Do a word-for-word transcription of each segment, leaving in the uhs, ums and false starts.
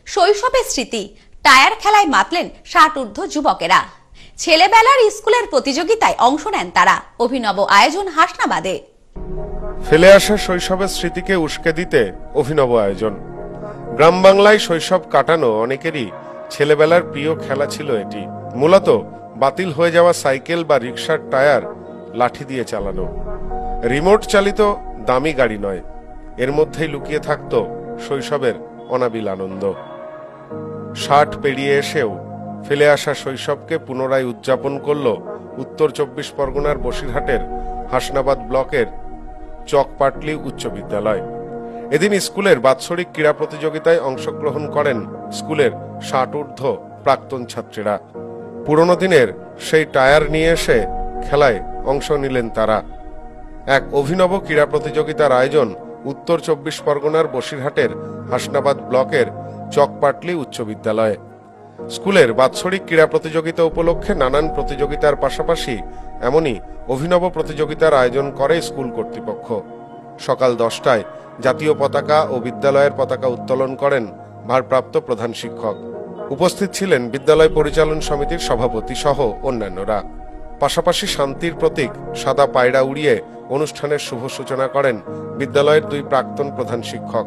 শৈশবের স্মৃতি টায়ার খেলায় মাতলেন ষাট ঊর্ধ্ব যুবকেরা। ছেলেবেলার স্কুলের প্রতিযোগিতায় অংশ নেন তারা। অভিনব আয়োজন হাসনাবাদে। ফেলে আসা শৈশবের স্মৃতিকে উস্কে দিতে অভিনব আয়োজন। গ্রাম বাংলায় শৈশব কাটানো অনেকেরই ছেলেবেলার প্রিয় খেলা ছিল এটি। মূলত বাতিল হয়ে যাওয়া সাইকেল বা রিকশার টায়ার লাঠি দিয়ে চালানো। রিমোট চালিত দামি গাড়ি নয়, এর মধ্যেই লুকিয়ে থাকত শৈশবের অনাবিল আনন্দ। ষাট পেরিয়ে এসেও ফেলে আসা শৈশবকে পুনরায় উদযাপন করল উত্তর চব্বিশ পরগনার বসিরহাটের হাসনাবাদ ব্লকের চকপাটলি উচ্চ বিদ্যালয়। এদিন স্কুলের বাৎসরিক ক্রীড়া প্রতিযোগিতায় অংশগ্রহণ করেন স্কুলের ষাট ঊর্ধ্ব প্রাক্তন ছাত্রীরা। পুরনো দিনের সেই টায়ার নিয়ে এসে খেলায় অংশ নিলেন তারা। এক অভিনব ক্রীড়া প্রতিযোগিতার আয়োজন উত্তর চব্বিশ পরগনার বসিরহাটের হাসনাবাদ ব্লকের চকপাটলি উচ্চ বিদ্যালয়ে। স্কুলের বাৎসরিক ক্রীড়া প্রতিযোগিতা উপলক্ষে নানান প্রতিযোগিতার পাশাপাশি এমনই অভিনব প্রতিযোগিতার আয়োজন করে স্কুল কর্তৃপক্ষ। সকাল দশটায় জাতীয় পতাকা ও বিদ্যালয়ের পতাকা উত্তোলন করেন ভারপ্রাপ্ত প্রধান শিক্ষক। উপস্থিত ছিলেন বিদ্যালয় পরিচালন সমিতির সভাপতি সহ অন্যান্যরা। পাশাপাশি শান্তির প্রতীক সাদা পায়রা উড়িয়ে অনুষ্ঠানের শুভ সূচনা করেন বিদ্যালয়ের দুই প্রাক্তন প্রধান শিক্ষক।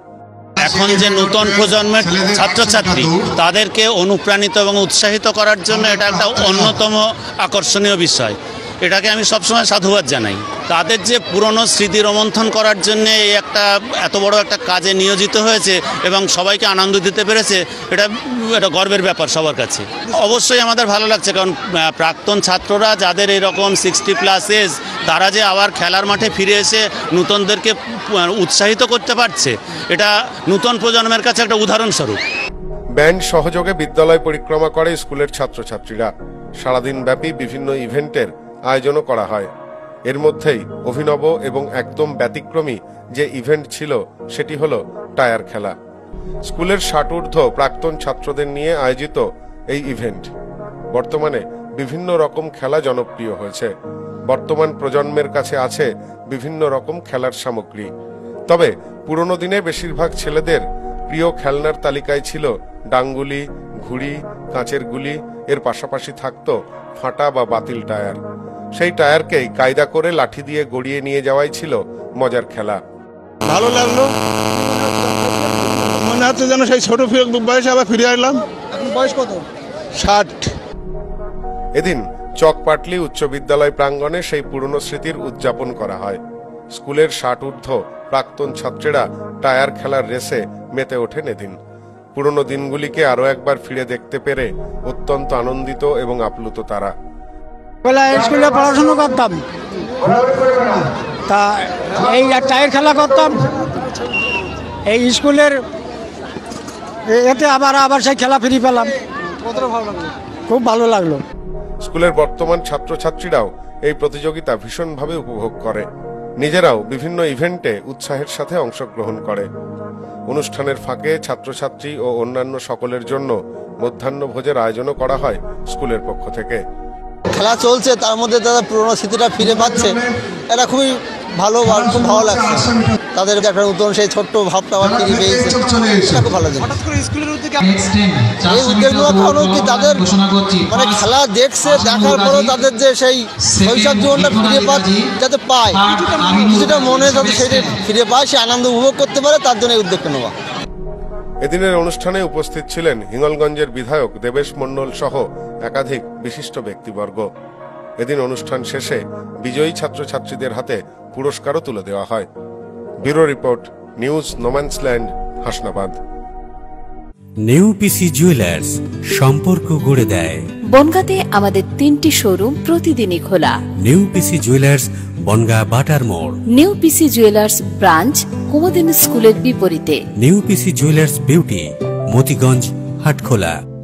এখন যে নতুন প্রজন্মের ছাত্রছাত্রী তাদেরকে অনুপ্রাণিত এবং উৎসাহিত করার জন্য এটা একটা অন্যতম আকর্ষণীয় বিষয়। এটাকে আমি সবসময় সাধুবাদ জানাই। তাদের যে পুরনো স্মৃতি রোমন্থন করার জন্য এই একটা এত বড় একটা কাজে নিয়োজিত হয়েছে এবং সবাইকে আনন্দ দিতে পেরেছে, এটা এটা গর্বের ব্যাপার সবার কাছে। অবশ্যই আমাদের ভালো লাগছে, কারণ প্রাক্তন ছাত্ররা যাদের এরকম সিক্সটি প্লাস এজ, তারা যে আবার খেলার মাঠে ফিরে এসে নূতনদেরকে উৎসাহিত করতে পারছে, এটা নূতন প্রজন্মের কাছে একটা উদাহরণস্বরূপ। ব্যান্ড সহযোগে বিদ্যালয় পরিক্রমা করে স্কুলের ছাত্রছাত্রীরা। সারাদিন ব্যাপী বিভিন্ন ইভেন্টের আয়োজনও করা হয়। এর মধ্যেই অভিনব এবং একদম ব্যতিক্রমী যে ইভেন্ট ছিল সেটি হলো টায়ার খেলা। স্কুলের ষাট ঊর্ধ্ব প্রাক্তন ছাত্রদের নিয়ে আয়োজিত এই ইভেন্ট বর্তমানে বিভিন্ন রকম খেলা জনপ্রিয় হয়েছে। বর্তমান প্রজন্মের কাছে আছে বিভিন্ন রকম খেলার সামগ্রী। তবে পুরনো দিনে বেশিরভাগ ছেলেদের প্রিয় খেলনার তালিকায় ছিল ডাংগুলি, ঘুড়ি, কাঁচের গুলি। এর পাশাপাশি থাকতো ফাটা বা বাতিল টায়ার। সেই টায়ারকেই কায়দা করে লাঠি দিয়ে গড়িয়ে নিয়ে যাওয়াই ছিল মজার খেলা। ভালো লাগলো, মনে হচ্ছে যেন সেই ছোট বয়সে আবার ফিরে এলাম। বয়স কত? ষাট। এদিন চকপাটলি উচ্চ বিদ্যালয় প্রাঙ্গণে সেই পুরনো স্মৃতির উদযাপন করা হয়। স্কুলের ষাট ঊর্ধ্ব প্রাক্তন ছাত্রীরা টায়ার খেলার রেসে মেতে ওঠেন। এদিন পুরনো দিনগুলিকে আরো একবার ফিরে দেখতে পেরে অত্যন্ত আনন্দিত এবং আপ্লুত তারা। স্কুলে পড়াশোনা করতাম, তা এই টায়ার খেলা করতাম এই স্কুলের, এতে আবার আবার সেই খেলা ফিরে পেলাম। কতটা ভালো লাগলো? খুব ভালো লাগলো। স্কুলের বর্তমান ছাত্রছাত্রীরাও এই প্রতিযোগিতা ভীষণভাবে উপভোগ করে। নিজেরাও বিভিন্ন ইভেন্টে উৎসাহের সাথে অংশগ্রহণ করে। অনুষ্ঠানের ফাঁকে ছাত্রছাত্রী ও অন্যান্য সকলের জন্য মধ্যাহ্ন ভোজের আয়োজনও করা হয় স্কুলের পক্ষ থেকে। খেলা চলছে, তার মধ্যে তারা পুরোনো স্মৃতিটা ফিরে পাচ্ছে, এটা খুবই ভালো, খুব ভালো লাগছে। তাদের একটা নতুন সেই ছোট্ট ভাবটা আবার ফিরে পেয়েছে, এটা খুব ভালো জিনিস। এই উদ্যোগগুলো কারণ কি তাদের মানে খেলা দেখছে, দেখার পরেও তাদের যে সেই শৈশব জীবনটা ফিরে পাচ্ছে, যাতে পায় কিছুটা মনে যাতে সেটা ফিরে পায়, সে আনন্দ উপভোগ করতে পারে, তার জন্য এই উদ্যোগটা নেওয়া। এদিনের অনুষ্ঠানে উপস্থিত ছিলেন হিঙ্গলগঞ্জের বিধায়ক দেবেশ মণ্ডল সহ একাধিক বিশিষ্ট ব্যক্তিবর্গ। এদিন অনুষ্ঠান শেষে বিজয়ী ছাত্রছাত্রীদের হাতে পুরস্কারও তুলে দেওয়া হয়। Bureau report, news no man's land, Hasnabad. New PC jewellers, সম্পর্ক গড়ে দেয়। বনগাঁতে আমাদের তিনটি শোরুম প্রতিদিনই খোলা। নিউ পিসি জুয়েলার্স, বনগাঁ বাটার মোড়। New PC jewellers branch Kumudini স্কুলের বিপরীতে। New PC jewellers beauty, Motiganj, Hatkhola.